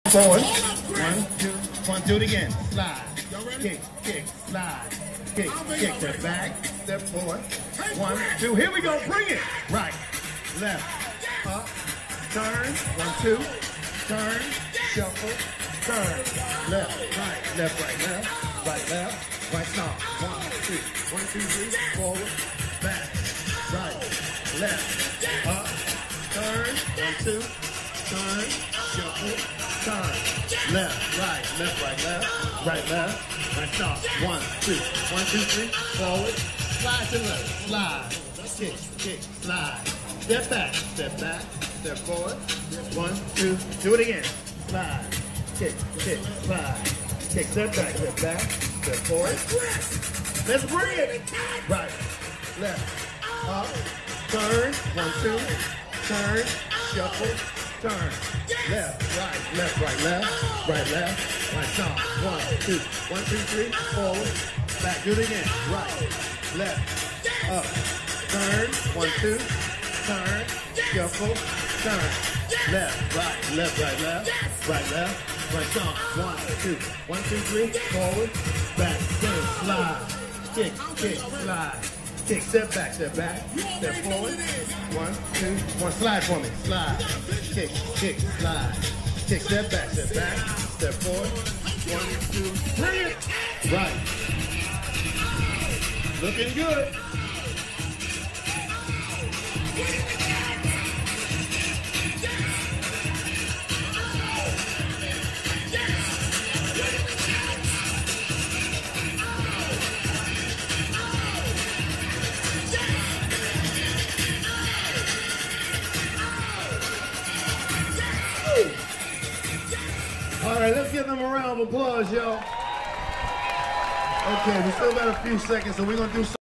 Forward. 1, 2, 1, do it again. Slide. Kick, kick, slide. Kick, kick, step back, step forward. 1, 2, here we go, bring it. Right, left, up, turn. 1, 2, turn, shuffle, turn. Left, right, left, right, stop. 1, 2, 1, 2, 3, forward, back, right, left, up, turn. 1, 2, turn, shuffle, turn. Left, right, stop. 1, 2, 1, 2, 3, forward, slide to the left, slide, kick, kick, slide, step back, step forward. 1, 2, do it again. Slide, kick, kick, slide, kick, step back, step forward. Let's bring it. Right, left, up, turn. 1, 2, turn, shuffle, turn. Left, right, stop. 1, 2, 1, 2, 3, forward, back, do it again. Right, left, up, turn. 1, 2, turn, shuffle, turn. Left, right, stop. 1, 2, 1, 2, 3, forward, back, turn, slide, kick, kick, slide. Kick, step back, step forward. 1, 2, 1, slide for me. Slide, kick, kick, slide. Kick, step back, step forward. 1, 2, bring it. Right. Looking good. All right, let's give them a round of applause, y'all. Okay, we still got a few seconds, so we're going to do